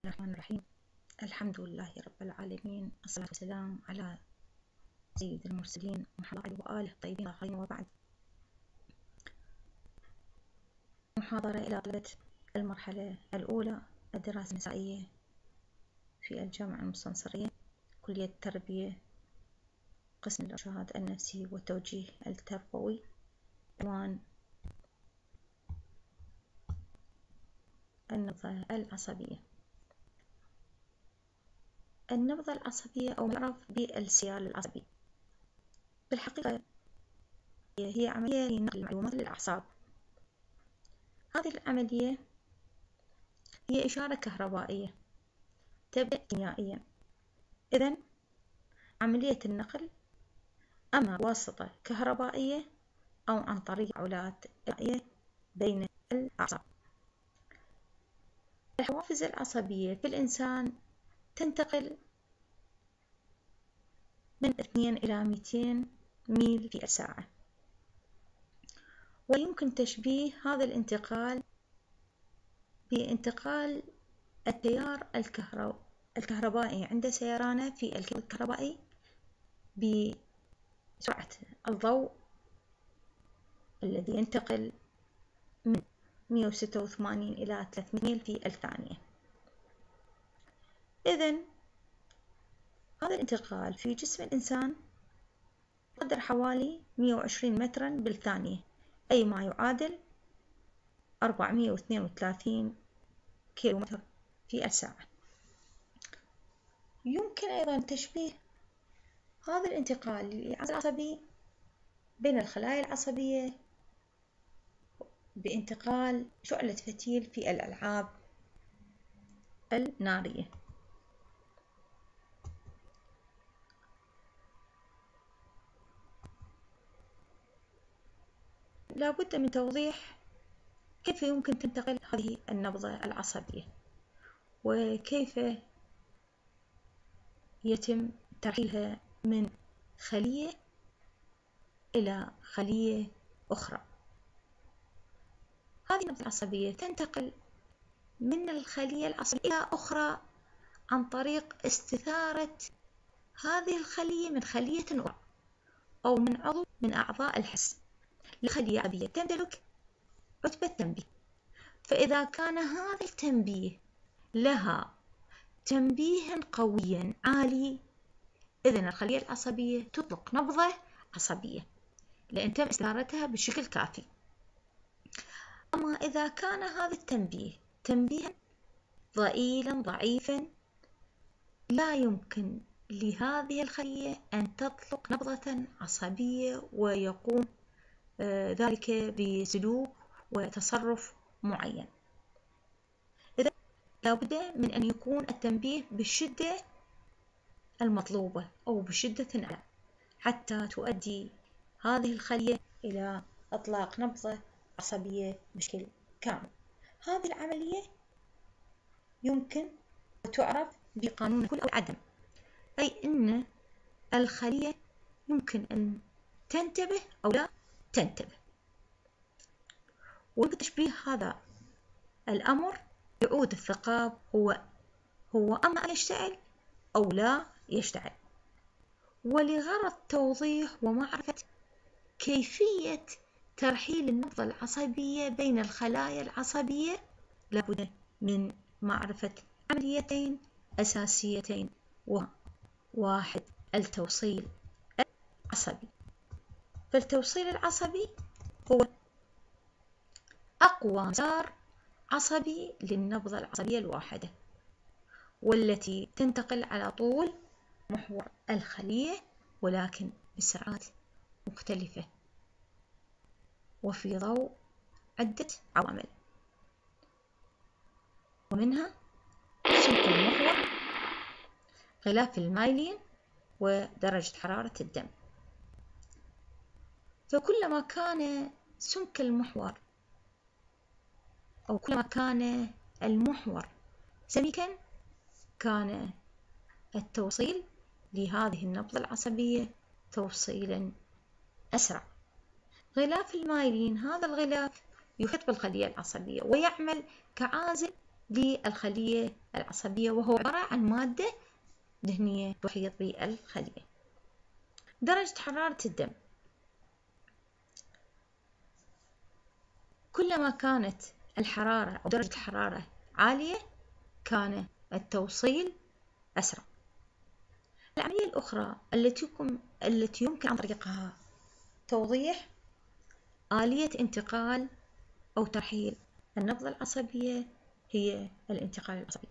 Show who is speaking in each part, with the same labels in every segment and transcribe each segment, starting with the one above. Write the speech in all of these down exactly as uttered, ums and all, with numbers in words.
Speaker 1: الرحمن الرحيم. الحمد لله رب العالمين، الصلاة والسلام على سيد المرسلين محمد وآله الطيبين الطاهرين، وبعد. محاضرة إلى طلبة المرحلة الأولى الدراسة النسائية في الجامعة المستنصرية، كلية التربية، قسم الإرشاد النفسي والتوجيه التربوي. عنوان النبضة العصبية. النبضة العصبية أو معروف بالسيال العصبي، بالحقيقة هي عملية لنقل المعلومات للأعصاب. هذه العملية هي إشارة كهربائية تبدأ كيميائيا. إذن عملية النقل أما بواسطة كهربائية أو عن طريق علاقات كيميائية بين الأعصاب. الحوافز العصبية في الإنسان تنتقل من اثنين إلى مئتين ميل في الساعة، ويمكن تشبيه هذا الانتقال بانتقال التيار الكهربائي عند سيرانه في الكيبل الكهربائي بسرعة الضوء الذي ينتقل من مئة وستة وثمانين إلى ثلاثمئة ميل في الثانية. إذن هذا الانتقال في جسم الإنسان قدر حوالي مئة وعشرين مترا بالثانية، أي ما يعادل أربعمئة واثنين وثلاثين كيلومتر في الساعة. يمكن أيضا تشبيه هذا الانتقال للإيعاز العصبي بين الخلايا العصبية بانتقال شعلة فتيل في الألعاب النارية. لا بد من توضيح كيف يمكن تنتقل هذه النبضة العصبية، وكيف يتم ترحيلها من خلية إلى خلية أخرى. هذه النبضة العصبية تنتقل من الخلية العصبية إلى أخرى عن طريق استثارة هذه الخلية من خلية أخرى أو من عضو من أعضاء الحس لخلية عصبية تمتلك رتبة تنبيه. فإذا كان هذا التنبيه لها تنبيه قويا عالي، إذن الخلية العصبية تطلق نبضة عصبية لأن تم استثارتها بشكل كافي. أما إذا كان هذا التنبيه تنبيها ضئيلا ضعيفا، لا يمكن لهذه الخلية أن تطلق نبضة عصبية ويقوم ذلك بسلوك وتصرف معين. إذا لابد من أن يكون التنبيه بالشدة المطلوبة أو بشدة أعلى حتى تؤدي هذه الخلية إلى إطلاق نبضة عصبية بشكل كامل. هذه العملية يمكن تعرف بقانون الكل أو العدم، أي أن الخلية يمكن أن تنتبه أو لا تنتبه. وبتشبيه هذا الأمر يعود الثقاب هو هو أما أن يشتعل أو لا يشتعل. ولغرض توضيح ومعرفة كيفية ترحيل النبضة العصبية بين الخلايا العصبية، لابد من معرفة عمليتين أساسيتين، وواحد التوصيل العصبي. فالتوصيل العصبي هو أقوى مسار عصبي للنبضة العصبية الواحدة، والتي تنتقل على طول محور الخلية ولكن بسرعات مختلفة وفي ضوء عدة عوامل، ومنها سمك المحور، غلاف المايلين، ودرجة حرارة الدم. فكلما كان سمك المحور أو كلما كان المحور سميكا كان التوصيل لهذه النبضة العصبية توصيلا أسرع. غلاف المايلين، هذا الغلاف يحيط بالخلية العصبية ويعمل كعازل للخلية العصبية، وهو عبارة عن مادة دهنية تحيط بالخلية. درجة حرارة الدم، كلما كانت الحرارة أو درجة الحرارة عالية كان التوصيل أسرع. العملية الأخرى التي يمكن التي يمكن عن طريقها توضيح آلية انتقال أو ترحيل النبضة العصبية هي الانتقال العصبي.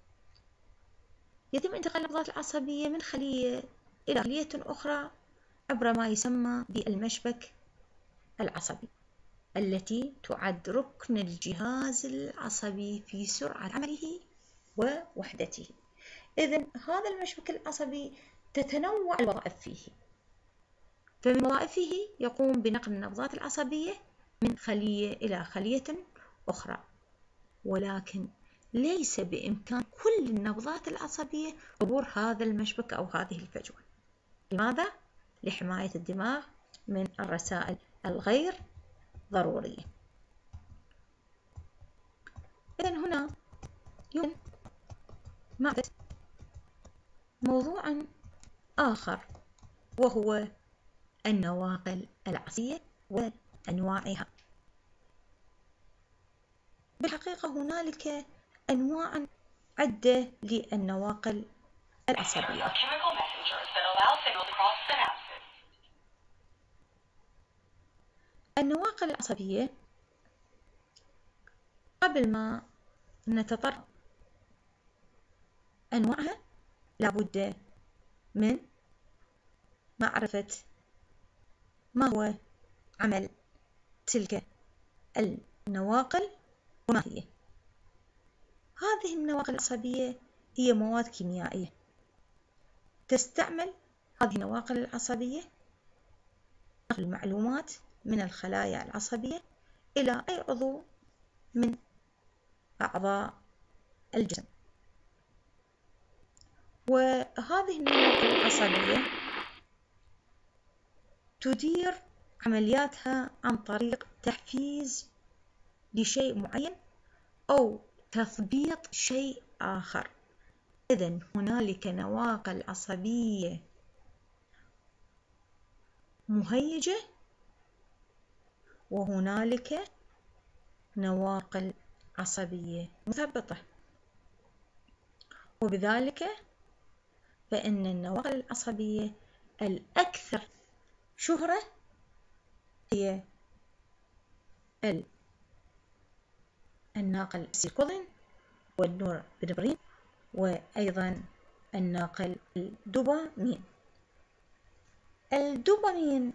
Speaker 1: يتم انتقال النبضات العصبية من خلية إلى خلية أخرى عبر ما يسمى بالمشبك العصبي، التي تعد ركن الجهاز العصبي في سرعة عمله ووحدته. إذن هذا المشبك العصبي تتنوع الوظائف فيه، فمن وظائفه يقوم بنقل النبضات العصبية من خلية إلى خلية أخرى، ولكن ليس بإمكان كل النبضات العصبية عبور هذا المشبك أو هذه الفجوة. لماذا؟ لحماية الدماغ من الرسائل الغير ضرورية. إذن هنا يمكن معرفة موضوع آخر، وهو النواقل العصبية وأنواعها. بالحقيقة هنالك أنواع عدة للنواقل العصبية. النواقل العصبية، قبل ما نتطرق أنواعها لابد من معرفة ما هو عمل تلك النواقل وما هي. هذه النواقل العصبية هي مواد كيميائية تستعمل هذه النواقل العصبية نقل المعلومات من الخلايا العصبية إلى أي عضو من أعضاء الجسم. وهذه النواقل العصبية تدير عملياتها عن طريق تحفيز لشيء معين أو تثبيط شيء آخر. إذن هنالك نواقل عصبية مهيجة وهنالك نواقل عصبية مثبطة، وبذلك فإن النواقل العصبية الأكثر شهرة هي الناقل السيروتونين والنورابينفرين، وأيضا الناقل الدوبامين. الدوبامين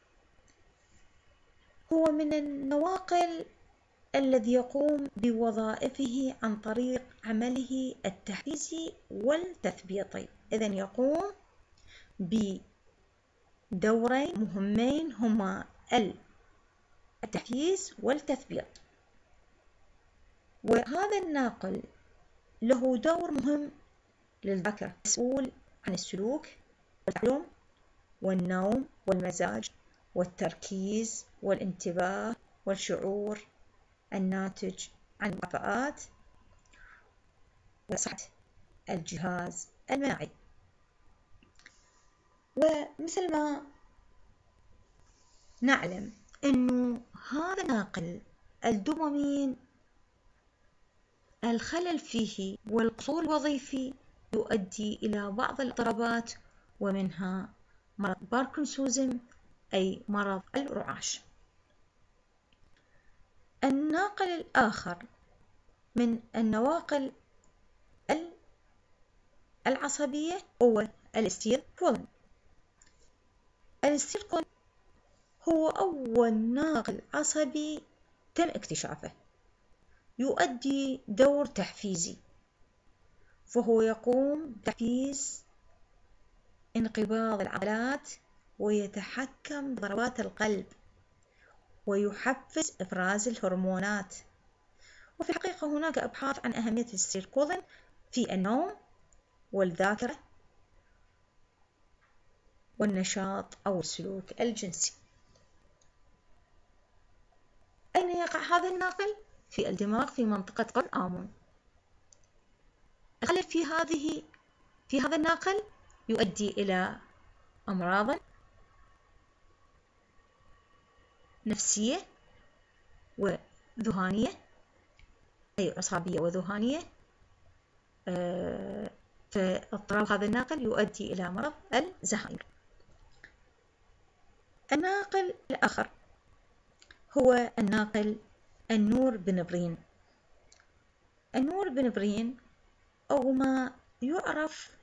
Speaker 1: هو من النواقل الذي يقوم بوظائفه عن طريق عمله التحفيزي والتثبيطي. إذن يقوم بدورين مهمين هما التحفيز والتثبيط. وهذا الناقل له دور مهم للذاكرة، مسؤول عن السلوك والتعلم والنوم والمزاج والتركيز والانتباه والشعور الناتج عن المكافآت وصحة الجهاز المناعي. ومثل ما نعلم أنه هذا الناقل الدوبامين الخلل فيه والقصور الوظيفي يؤدي إلى بعض الاضطرابات، ومنها مرض باركنسونيزم أي مرض الرعاش. الناقل الآخر من النواقل العصبية هو الأسيتيلكولين. الأسيتيلكولين هو أول ناقل عصبي تم اكتشافه، يؤدي دور تحفيزي، فهو يقوم بتحفيز انقباض العضلات ويتحكم بضربات القلب ويحفز إفراز الهرمونات. وفي الحقيقة هناك أبحاث عن أهمية الأسيتيلكولين في النوم والذاكرة والنشاط أو السلوك الجنسي. أين يقع هذا الناقل؟ في الدماغ في منطقة قرن آمون. الخلل في هذه في هذا الناقل يؤدي إلى أمراض نفسية وذهانية، أي عصبية وذهانية. فاضطراب هذا الناقل يؤدي إلى مرض الزهايمر. الناقل الآخر هو الناقل النوربنفرين. النوربنفرين أو ما يعرف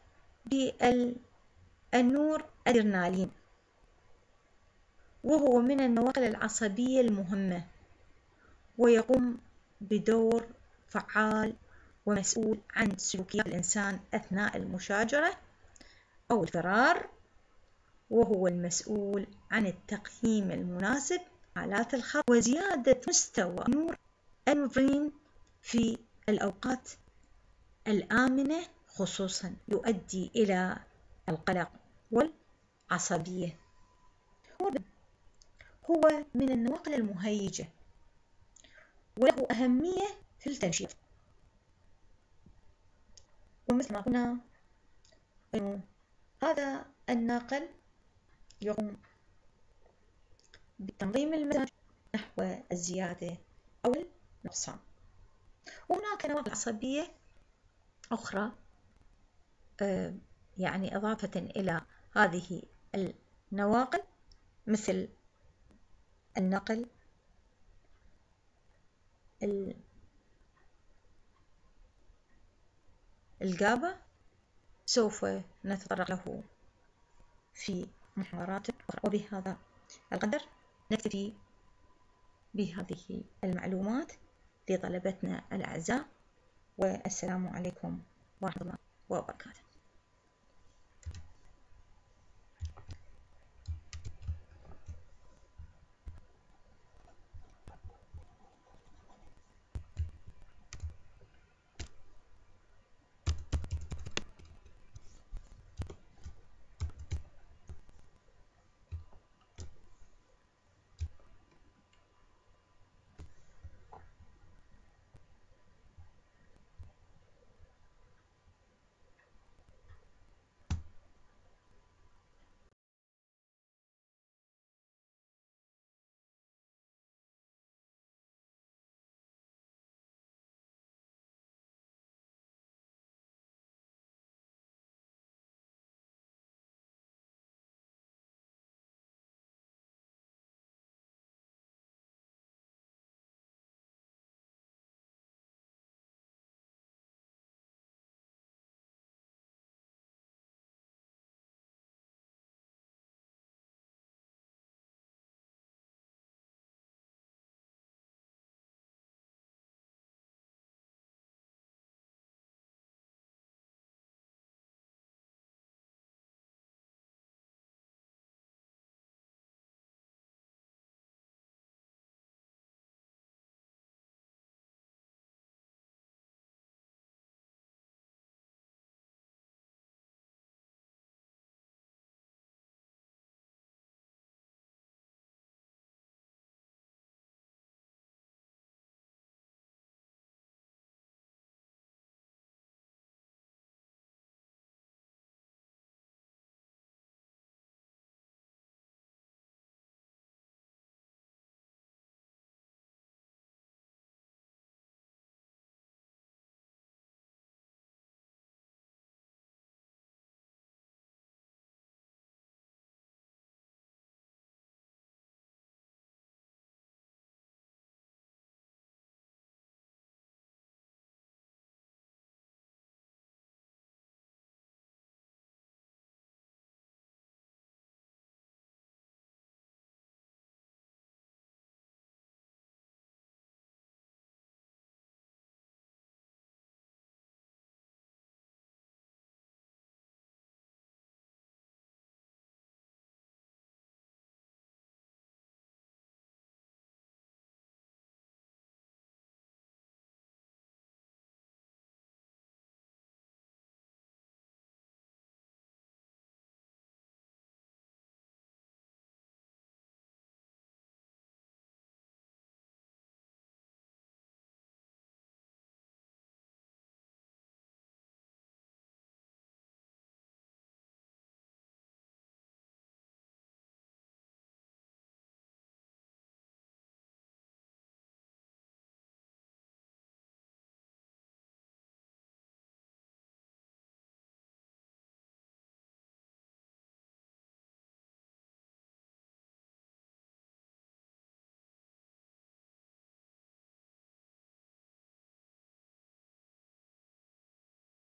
Speaker 1: بالنور أدرينالين، وهو من النواقل العصبية المهمة، ويقوم بدور فعال ومسؤول عن سلوكيات الإنسان أثناء المشاجرة أو الفرار، وهو المسؤول عن التقييم المناسب حالات الخطر وزيادة مستوى نور النوربنفرين في الأوقات الآمنة، خصوصا يؤدي إلى القلق والعصبية. هو من النواقل المهيجة وله أهمية في التنشيط، ومثل ما قلنا هذا الناقل يقوم بتنظيم المزاج نحو الزيادة أو النقصان. وهناك نواقل عصبية أخرى يعني إضافة إلى هذه النواقل، مثل النقل الجابا، سوف نتطرق له في محاضرات أخرى. وبهذا القدر نكتفي بهذه المعلومات لطلبتنا الأعزاء، والسلام عليكم ورحمة الله وبركاته.